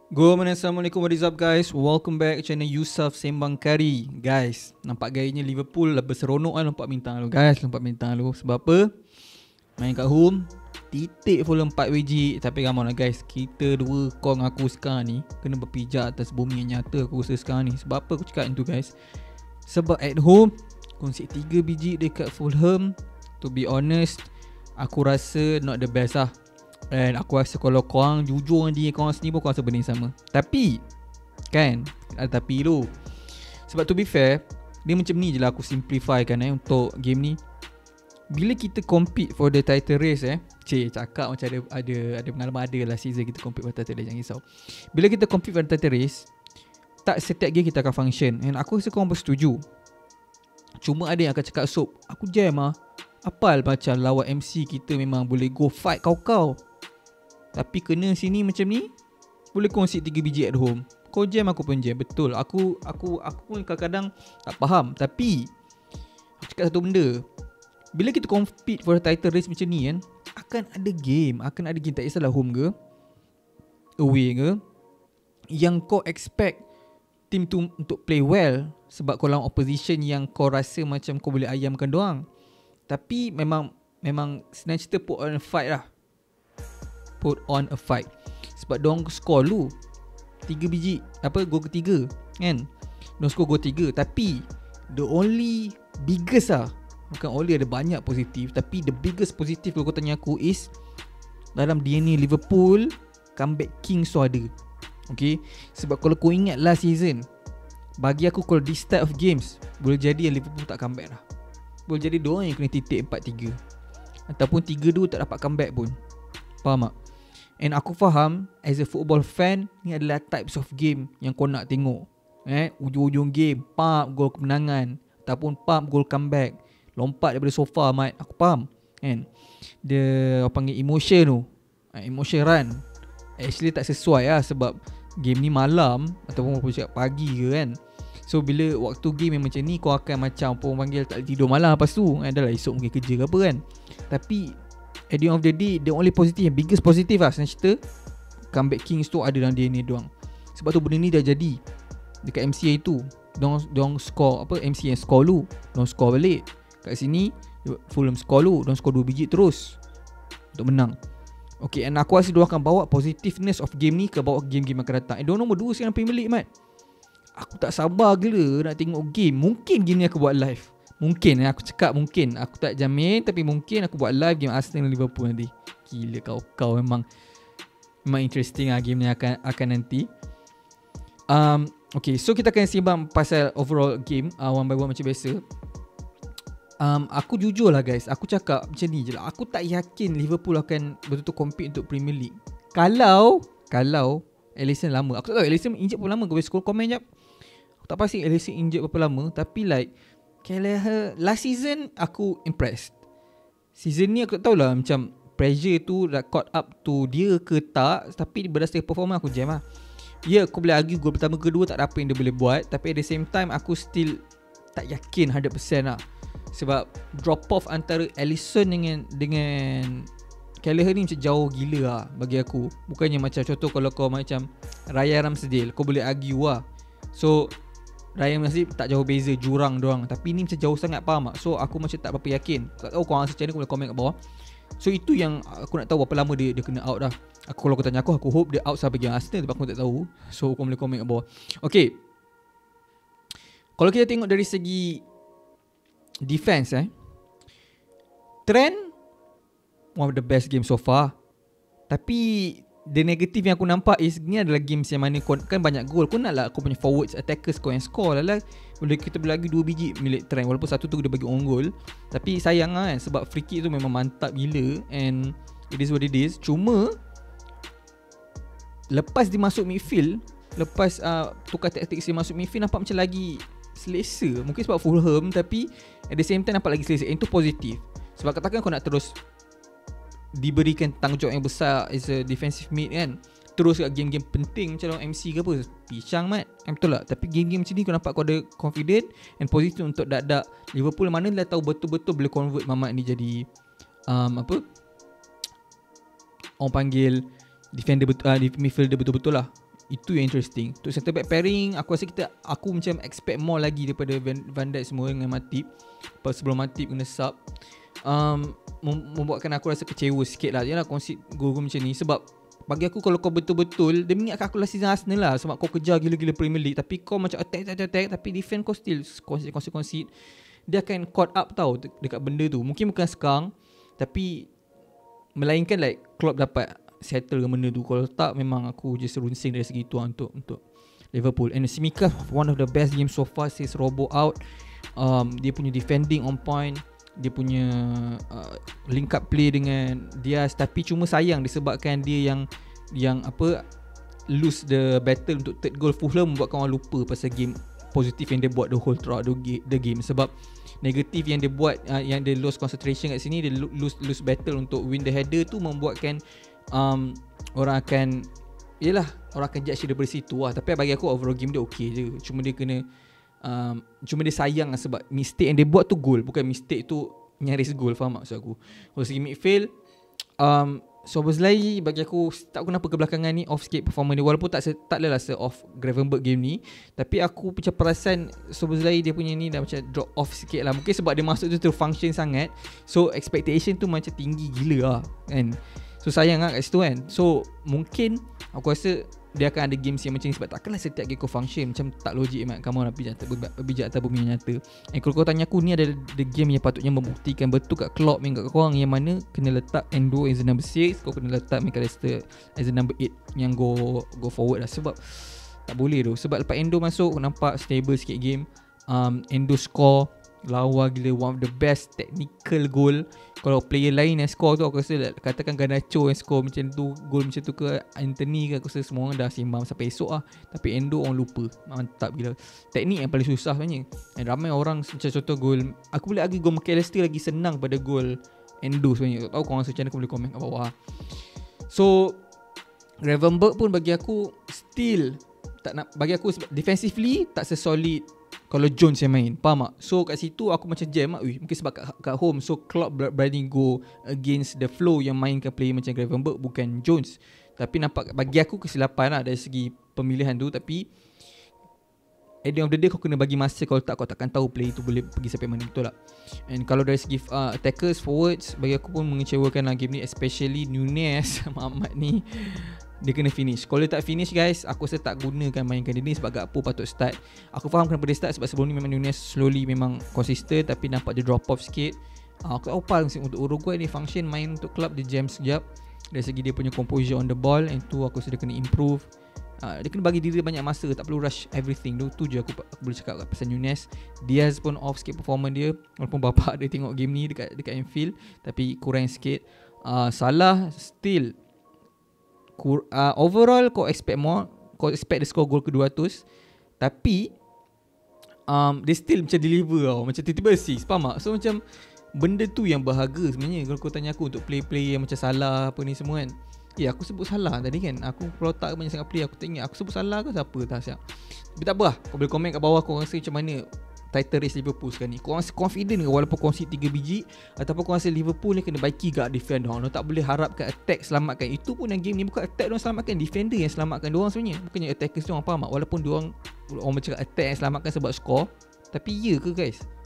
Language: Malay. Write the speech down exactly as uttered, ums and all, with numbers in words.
Go man, Assalamualaikum, what is up guys? Welcome back channel Yusuf Sembang Kari. Guys, nampak gayanya Liverpool lah berseronok kan lompat bintang lu guys. Lompat bintang lu sebab apa? Main kat home, titik full empat biji. Tapi come on lah guys, kita dua kau dengan aku sekarang ni kena berpijak atas bumi yang nyata aku rasa sekarang ni. Sebab apa aku cakap itu guys? Sebab at home kongsi tiga biji dekat Fulham. To be honest, aku rasa not the best lah. Dan aku rasa kalau korang jujur dengan diri korang sendiri pun korang rasa benda yang sama. Tapi kan, ada tapi tu. Sebab to be fair, dia macam ni je lah aku simplifykan eh untuk game ni. Bila kita compete for the title race eh, Cik cakap macam ada ada ada pengalaman ada lah season kita compete for the title race, jangan risau. Bila kita compete for the title race, tak setiap game kita akan function. And aku rasa korang bersetuju. Cuma ada yang akan cakap Sob, aku jam lah. Apal macam lawan M C kita memang boleh go fight kau-kau, tapi kena sini macam ni, boleh kongsi tiga biji at home. Kau jam, aku pun jam. Betul. Aku aku aku pun kadang-kadang tak faham. Tapi aku cakap satu benda. Bila kita compete for the title race macam ni kan, akan ada game, akan ada game, tak kisahlah home ke away ke, yang kau expect team tu untuk play well sebab kau lawan opposition yang kau rasa macam kau boleh ayamkan doang. Tapi memang memang senang cerita put on a fight lah. Put on a fight. Sebab diorang score lu tiga biji, apa, gol ketiga kan. Diorang score gol tiga. Tapi the only biggest lah, bukan only, ada banyak positif, tapi the biggest positif kalau kau tanya aku is dalam D N A Liverpool, comeback king so ada. Okay. Sebab kalau kau ingat last season, bagi aku kalau this type of games, boleh jadi yang Liverpool tak comeback lah. Boleh jadi diorang yang kena titik empat tiga, ataupun tiga dua tak dapat comeback pun. Faham tak? And aku faham, as a football fan, ni adalah types of game yang kau nak tengok. Eh, ujung-ujung game, pump gol kemenangan, ataupun pump gol comeback, lompat daripada sofa, mat. Aku faham kan. Dia apa panggil emotion tu, emotion run actually tak sesuai lah, sebab game ni malam ataupun cakap pagi ke kan. So bila waktu game yang macam ni, kau akan macam apa orang panggil, tak tidur malam lepas tu. Eh, dah lah esok mungkin kerja ke apa kan. Tapi at the end of the day, the only positive, yang biggest positive lah senang cerita, comeback kings tu ada dalam D N A doang. Sebab tu benda ni dah jadi dekat M C A tu. Diorang, diorang score apa, M C A yang score lu, diorang score balik. Kat sini Fulham score lu, diorang score dua biji terus untuk menang. Okay, and aku rasa diorang akan bawa positiveness of game ni ke bawa game-game akan datang. And diorang nombor dua sekarang Premier League, mat. Aku tak sabar gila nak tengok game. Mungkin game ni aku buat live. Mungkin, aku cakap mungkin. Aku tak jamin, tapi mungkin aku buat live game Arsenal dan Liverpool nanti. Gila kau, kau memang memang interesting lah game ni akan akan nanti. Um, okay, so kita akan sembang pasal overall game uh, one by one macam biasa. Um, aku jujur lah guys, aku cakap macam ni je lah. Aku tak yakin Liverpool akan betul-betul compete untuk Premier League. Kalau Kalau Alisson lama. Aku tak tahu Alisson injured berapa lama. Kau boleh scroll komen jap. Aku tak pasti Alisson injured berapa lama. Tapi like Kelleher last season aku impressed. Season ni aku tak tahulah macam pressure tu dah caught up to dia ke tak. Tapi berdasarkan performance aku jam lah. Ya, yeah, aku boleh argue gol pertama kedua tak ada apa yang dia boleh buat. Tapi at the same time aku still tak yakin one hundred percent lah. Sebab drop off antara Alisson dengan Dengan Kelleher ni macam jauh gila lah bagi aku. Bukannya macam contoh kalau kau macam Ryan Ramsdale, kau boleh argue lah. So Ryan Ramsdale tak jauh beza jurang doang. Tapi ni macam jauh sangat, faham tak? So aku macam tak berapa yakin. Tak tahu korang rasa macam mana, kau boleh komen kat bawah. So itu yang aku nak tahu berapa lama dia, dia kena out dah. Aku, kalau kau tanya aku, aku hope dia out sampai game Arsenal. Tapi aku tak tahu. So kau boleh komen kat bawah. Okay, kalau kita tengok dari segi defense eh, Trent one of the best game so far. Tapi the negative yang aku nampak is ni adalah games yang mana kau kan banyak gol. Kau nak lah kau punya forwards, attackers kau yang score lah lah. Boleh kita bagi lagi dua biji milik Trent. Walaupun satu tu dia bagi on goal. Tapi sayang lah kan, sebab free kick tu memang mantap gila. And it is what it is. Cuma lepas dia masuk midfield, lepas uh, tukar taktik dia masuk midfield, nampak macam lagi selesa. Mungkin sebab Fulham, tapi at the same time nampak lagi selesa. And itu positif. Sebab katakan kau nak terus diberikan tanggungjawab yang besar as a defensive mid kan, terus kat game-game penting macam lawan M C ke apa, pisang mat, betul tak? Tapi game-game macam ni kau nampak kau ada confident and positif untuk dak-dak Liverpool, mana dah tahu betul-betul boleh convert Mamat ni jadi um, apa orang panggil defender betul, uh, midfielder betul-betul lah. Itu yang interesting. Untuk center back pairing, aku rasa kita aku macam expect more lagi daripada Van, Van Dijk semua dengan Matip. Lepas sebelum Matip kena sub, um, membuatkan aku rasa kecewa sikit lah. Yalah concede gol-gol macam ni. Sebab bagi aku kalau kau betul-betul, dia mengingat kalkulasi Arsenal lah. Sebab kau kejar gila-gila Premier League, tapi kau macam attack, attack, attack, tapi defend kau still concede-concede. Dia akan caught up tau dekat benda tu. Mungkin bukan sekarang, tapi melainkan like Klopp dapat settle ke benda tu. Kalau tak, memang aku just runsing dari segi tu untuk untuk Liverpool. And Tsimikas, one of the best games so far since Robo out. um, Dia punya defending on point, dia punya uh, link up play dengan Diaz. Tapi cuma sayang disebabkan dia yang yang apa lose the battle untuk third goal Fulham, membuatkan orang lupa pasal game positif yang dia buat the whole throughout the game. Sebab negatif yang dia buat, uh, yang dia lose concentration kat sini, dia lose lose battle untuk win the header tu, membuatkan um, orang akan, yelah, orang akan judge dia daripada situ lah. Tapi bagi aku overall game dia okay je. Cuma dia kena um, Cuma dia sayang lah sebab mistake yang dia buat tu goal, bukan mistake tu nyaris goal. Faham tak maksud aku? Kalau segi midfield, um, Szoboszlai bagi aku tak kenapa kebelakangan ni off sikit performance dia. Walaupun tak se, tak lelah se off Gravenberch game ni, tapi aku macam perasan Szoboszlai dia punya ni dah macam drop off sikit lah. Mungkin sebab dia masuk tu terfunction sangat, so expectation tu macam tinggi gila lah kan. So sayang lah kat situ kan. So mungkin aku rasa dia akan ada games yang macam ni, sebab takkanlah setiap game kau function. Macam tak logik mat. Kamu nak bijak, bijak atas bumi yang nyata. And kalau kau tanya aku, ni adalah the game yang patutnya membuktikan betul kat Klopp yang kat korang, yang mana kena letak Endo as the number six, kau kena letak McAllister as the number eight yang go go forward lah. Sebab tak boleh tu. Sebab lepas Endo masuk, nampak stable sikit game. um, Endo score lawa gila, one of the best technical goal. Kalau player lain yang score tu, aku rasa katakan Garnacho yang score macam tu, goal macam tu ke Anthony ke, aku rasa semua orang dah simbang sampai esok lah. Tapi Endo orang lupa. Mantap gila. Teknik yang paling susah sebenarnya. Dan ramai orang macam contoh gol, aku boleh argue gol McAllister lagi senang pada gol Endo sebenarnya. Tak tahu korang rasa macam mana, aku boleh komen kat bawah. So Gravenberch pun bagi aku still tak nak, bagi aku defensively tak sesolid kalau Jones yang main. Faham tak? So kat situ aku macam jam lah. Ui, mungkin sebab kat, kat home, so Klopp berani go against the flow yang mainkan player macam Gravenberch, bukan Jones. Tapi nampak bagi aku kesilapan lah dari segi pemilihan tu. Tapi at the end of the day, kau kena bagi masa. Kalau tak, kau takkan tahu player tu boleh pergi sampai mana. Betul tak? And kalau dari segi uh, attackers, forwards, bagi aku pun mengecewakan lah game ni. Especially Nunez Muhammad ni, dia kena finish. Kalau dia tak finish guys, aku rasa tak gunakan mainkan dia ni. Sebab Gakpo patut start. Aku faham kenapa dia start, sebab sebelum ni memang Nunez slowly memang consistent, tapi nampak dia drop off sikit. uh, Aku tak tahu untuk Uruguay ni function main untuk club, dia jam sekejap. Dari segi dia punya composure on the ball, and tu aku rasa dia kena improve. uh, Dia kena bagi diri banyak masa, tak perlu rush everything tu. Tu je aku, aku boleh cakap pasal Nunez. Diaz pun off sikit performance dia, walaupun bapak dia tengok game ni dekat dekat Anfield, tapi kurang sikit. uh, Salah still Kur, uh, overall kau expect more, kau expect dia score gol ke dua ratus, tapi um, dia still macam deliver tau, macam tiba-tiba assist. Faham tak? So macam benda tu yang berharga sebenarnya. Kalau kau tanya aku untuk play-play yang macam Salah apa ni semua kan, ya aku sebut Salah tadi kan, aku kalau tak banyak sangat play, aku tak ingat aku sebut Salah ke siapa tak siap. Tapi tak apa lah, kau boleh komen kat bawah kau rasa macam mana title race Liverpool sekarang ni. Kau rasa confident ke walaupun concede tiga biji, ataupun kau rasa Liverpool ni kena baiki guard defend diorang, tak boleh harapkan attack selamatkan. Itu pun yang game ni bukan attack diorang selamatkan, defender yang selamatkan diorang sebenarnya, bukannya attackers diorang. Faham tak? Walaupun diorang orang bercakap attack yang selamatkan sebab score, tapi ya ke guys?